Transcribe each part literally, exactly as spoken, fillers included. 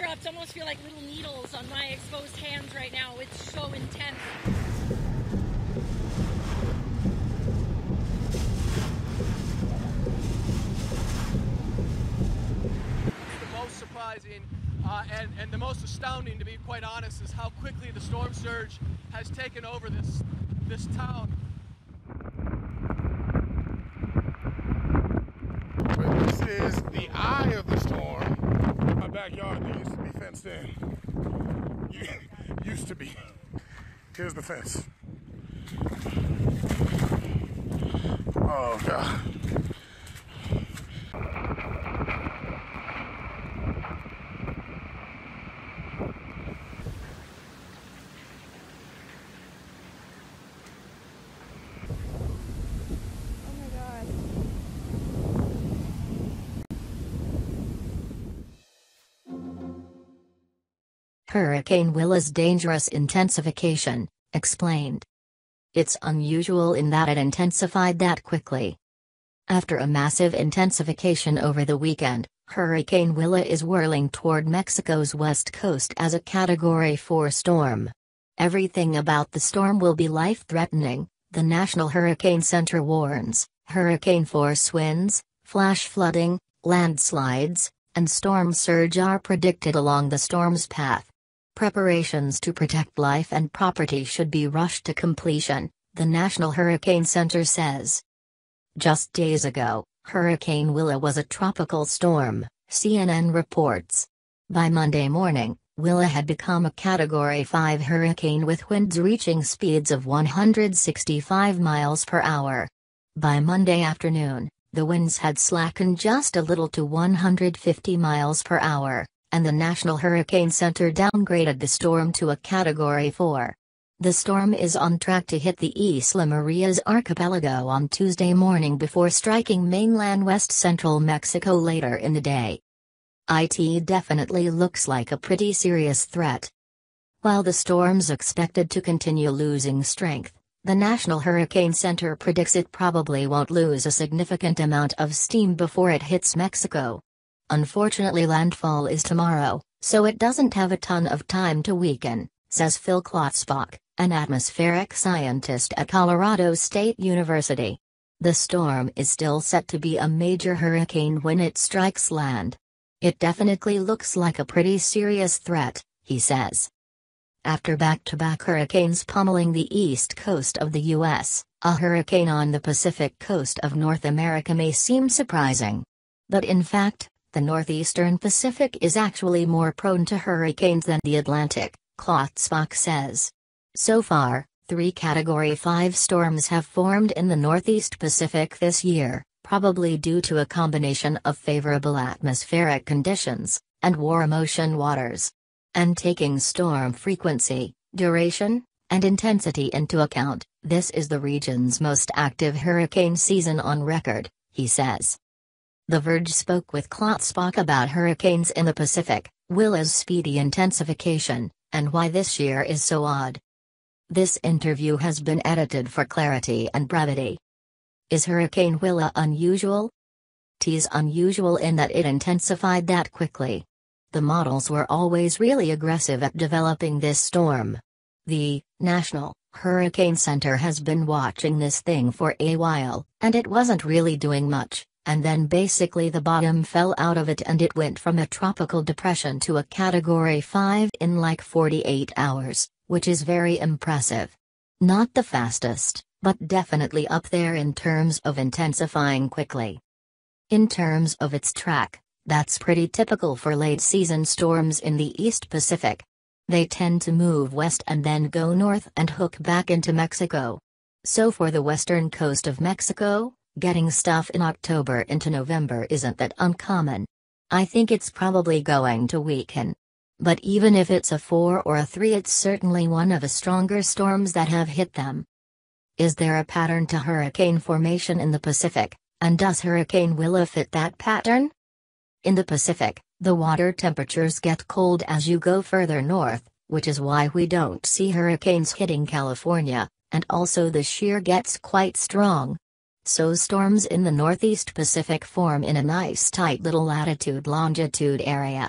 drops almost feel like little needles on my exposed hands right now. It's so intense. The most surprising uh, and, and the most astounding, to be quite honest, is how quickly the storm surge has taken over this, this town. But this is the eye of the storm. My backyard that used to be fenced in. You, used to be. Here's the fence. Oh, God. Hurricane Willa's dangerous intensification, explained. It's unusual in that it intensified that quickly. After a massive intensification over the weekend, Hurricane Willa is whirling toward Mexico's west coast as a Category four storm. Everything about the storm will be life-threatening, the National Hurricane Center warns. Hurricane force winds, flash flooding, landslides, and storm surge are predicted along the storm's path. Preparations to protect life and property should be rushed to completion, the National Hurricane Center says. Just days ago, Hurricane Willa was a tropical storm, C N N reports. By Monday morning, Willa had become a Category five hurricane with winds reaching speeds of one hundred sixty-five miles per hour. By Monday afternoon, the winds had slackened just a little to one hundred fifty miles per hour, and the National Hurricane Center downgraded the storm to a Category four. The storm is on track to hit the Isla Marias archipelago on Tuesday morning before striking mainland west central Mexico later in the day. It definitely looks like a pretty serious threat. While the storm's expected to continue losing strength, the National Hurricane Center predicts it probably won't lose a significant amount of steam before it hits Mexico. Unfortunately, landfall is tomorrow, so it doesn't have a ton of time to weaken, says Phil Klotzbach, an atmospheric scientist at Colorado State University. The storm is still set to be a major hurricane when it strikes land. It definitely looks like a pretty serious threat, he says. After back-to-back hurricanes pummeling the east coast of the U S, a hurricane on the Pacific coast of North America may seem surprising. But in fact, the northeastern Pacific is actually more prone to hurricanes than the Atlantic, Klotzbach says. So far, three Category five storms have formed in the northeast Pacific this year, probably due to a combination of favorable atmospheric conditions and warm ocean waters. And taking storm frequency, duration, and intensity into account, this is the region's most active hurricane season on record, he says. The Verge spoke with Klotzbach about hurricanes in the Pacific, Willa's speedy intensification, and why this year is so odd. This interview has been edited for clarity and brevity. Is Hurricane Willa unusual? It's unusual in that it intensified that quickly. The models were always really aggressive at developing this storm. The National Hurricane Center has been watching this thing for a while, and it wasn't really doing much. And then basically the bottom fell out of it and it went from a tropical depression to a Category five in like forty-eight hours, which is very impressive. Not the fastest, but definitely up there in terms of intensifying quickly. In terms of its track, that's pretty typical for late-season storms in the East Pacific. They tend to move west and then go north and hook back into Mexico. So for the western coast of Mexico, getting stuff in October into November isn't that uncommon. I think it's probably going to weaken. But even if it's a four or a three, it's certainly one of the stronger storms that have hit them. Is there a pattern to hurricane formation in the Pacific, and does Hurricane Willa fit that pattern? In the Pacific, the water temperatures get cold as you go further north, which is why we don't see hurricanes hitting California, and also the shear gets quite strong. So storms in the northeast Pacific form in a nice tight little latitude-longitude area.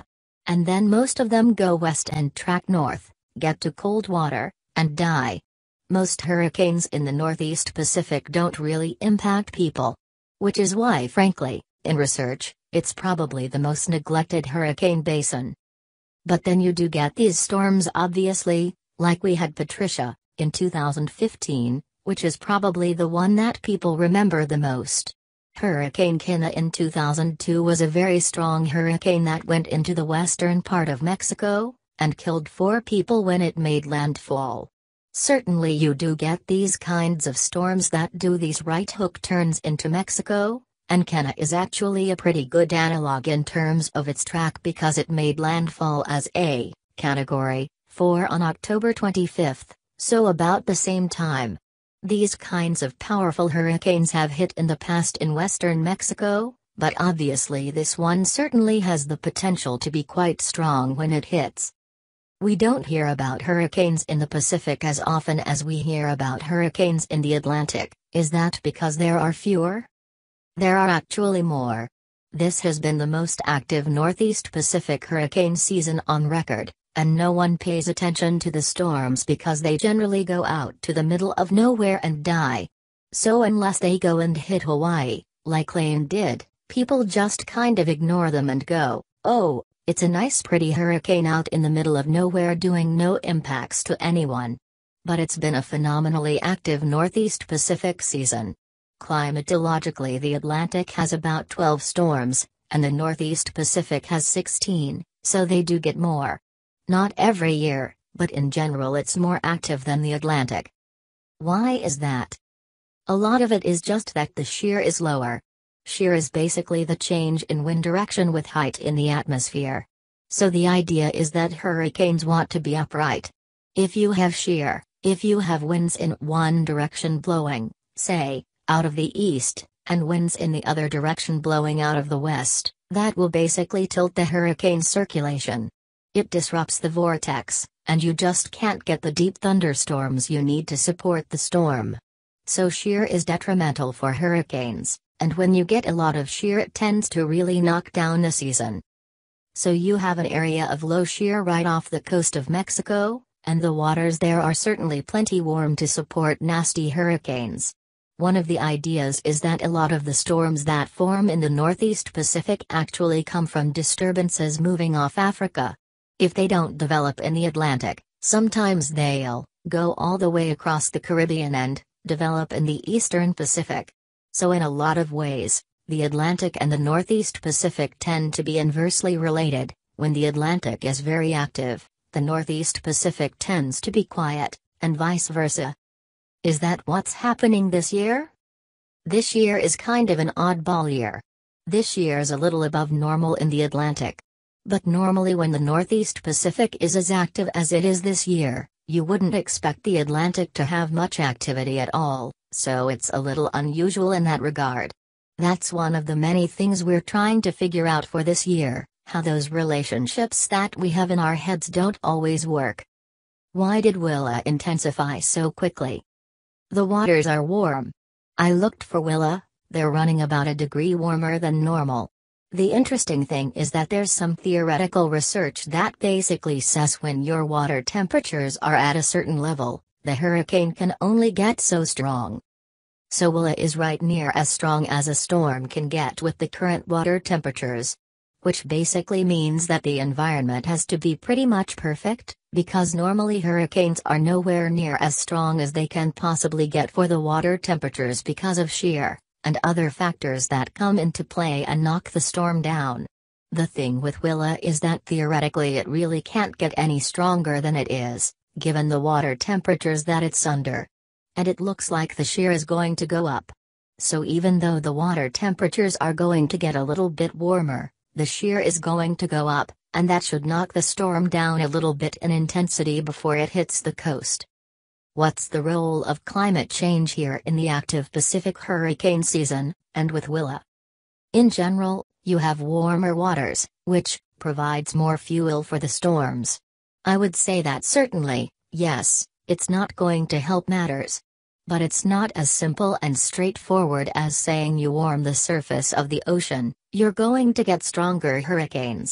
And then most of them go west and track north, get to cold water, and die. Most hurricanes in the Northeast Pacific don't really impact people. Which is why, frankly, in research, it's probably the most neglected hurricane basin. But then you do get these storms, obviously, like we had Patricia, in two thousand fifteen, which is probably the one that people remember the most. Hurricane Kina in two thousand two was a very strong hurricane that went into the western part of Mexico, and killed four people when it made landfall. Certainly you do get these kinds of storms that do these right hook turns into Mexico, and Kina is actually a pretty good analog in terms of its track because it made landfall as a Category four on October twenty-fifth, so about the same time. These kinds of powerful hurricanes have hit in the past in western Mexico, but obviously this one certainly has the potential to be quite strong when it hits. We don't hear about hurricanes in the Pacific as often as we hear about hurricanes in the Atlantic. Is that because there are fewer? There are actually more. This has been the most active Northeast Pacific hurricane season on record, and no one pays attention to the storms because they generally go out to the middle of nowhere and die. So unless they go and hit Hawaii, like Lane did, people just kind of ignore them and go, oh, it's a nice pretty hurricane out in the middle of nowhere doing no impacts to anyone. But it's been a phenomenally active Northeast Pacific season. Climatologically, the Atlantic has about twelve storms, and the Northeast Pacific has sixteen, so they do get more. Not every year, but in general it's more active than the Atlantic. Why is that? A lot of it is just that the shear is lower. Shear is basically the change in wind direction with height in the atmosphere. So the idea is that hurricanes want to be upright. If you have shear, if you have winds in one direction blowing, say, out of the east, and winds in the other direction blowing out of the west, that will basically tilt the hurricane circulation. It disrupts the vortex, and you just can't get the deep thunderstorms you need to support the storm. So shear is detrimental for hurricanes, and when you get a lot of shear it tends to really knock down the season. So you have an area of low shear right off the coast of Mexico, and the waters there are certainly plenty warm to support nasty hurricanes. One of the ideas is that a lot of the storms that form in the Northeast Pacific actually come from disturbances moving off Africa. If they don't develop in the Atlantic, sometimes they'll go all the way across the Caribbean and develop in the Eastern Pacific. So in a lot of ways, the Atlantic and the Northeast Pacific tend to be inversely related. When the Atlantic is very active, the Northeast Pacific tends to be quiet, and vice versa. Is that what's happening this year? This year is kind of an oddball year. This year's a little above normal in the Atlantic. But normally when the Northeast Pacific is as active as it is this year, you wouldn't expect the Atlantic to have much activity at all, so it's a little unusual in that regard. That's one of the many things we're trying to figure out for this year, how those relationships that we have in our heads don't always work. Why did Willa intensify so quickly? The waters are warm. I looked for Willa, they're running about a degree warmer than normal. The interesting thing is that there's some theoretical research that basically says when your water temperatures are at a certain level, the hurricane can only get so strong. So Willa is right near as strong as a storm can get with the current water temperatures. Which basically means that the environment has to be pretty much perfect, because normally hurricanes are nowhere near as strong as they can possibly get for the water temperatures because of shear and other factors that come into play and knock the storm down. The thing with Willa is that theoretically it really can't get any stronger than it is, given the water temperatures that it's under. And it looks like the shear is going to go up. So even though the water temperatures are going to get a little bit warmer, the shear is going to go up, and that should knock the storm down a little bit in intensity before it hits the coast. What's the role of climate change here in the active Pacific hurricane season, and with Willa? In general, you have warmer waters, which provides more fuel for the storms. I would say that certainly, yes, it's not going to help matters. But it's not as simple and straightforward as saying you warm the surface of the ocean, you're going to get stronger hurricanes.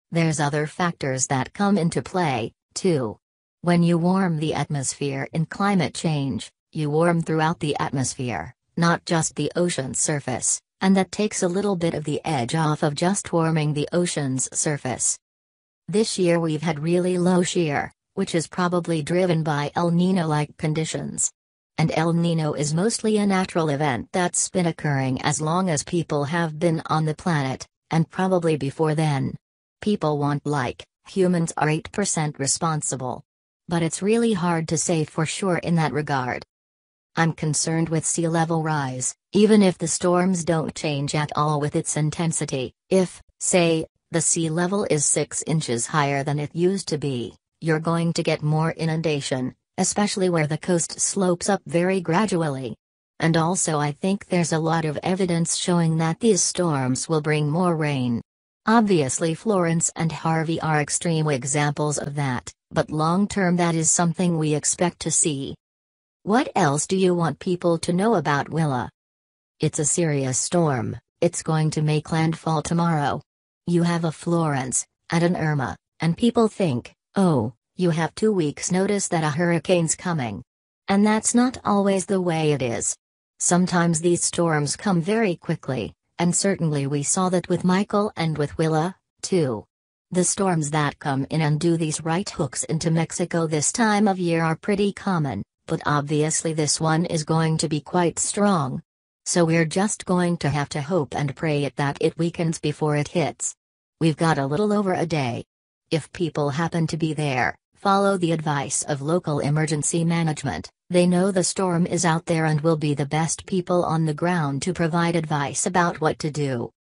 There's other factors that come into play, too. When you warm the atmosphere in climate change, you warm throughout the atmosphere, not just the ocean surface, and that takes a little bit of the edge off of just warming the ocean's surface. This year we've had really low shear, which is probably driven by El Niño-like conditions. And El Niño is mostly a natural event that's been occurring as long as people have been on the planet, and probably before then. People want like, humans are eight percent responsible. But it's really hard to say for sure in that regard. I'm concerned with sea level rise, even if the storms don't change at all with its intensity. If, say, the sea level is six inches higher than it used to be, you're going to get more inundation, especially where the coast slopes up very gradually. And also I think there's a lot of evidence showing that these storms will bring more rain. Obviously Florence and Harvey are extreme examples of that, but long-term that is something we expect to see. What else do you want people to know about Willa? It's a serious storm, it's going to make landfall tomorrow. You have a Florence, and an Irma, and people think, oh, you have two weeks notice that a hurricane's coming. And that's not always the way it is. Sometimes these storms come very quickly, and certainly we saw that with Michael and with Willa, too. The storms that come in and do these right hooks into Mexico this time of year are pretty common, but obviously this one is going to be quite strong. So we're just going to have to hope and pray it that it weakens before it hits. We've got a little over a day. If people happen to be there, follow the advice of local emergency management. They know the storm is out there and will be the best people on the ground to provide advice about what to do.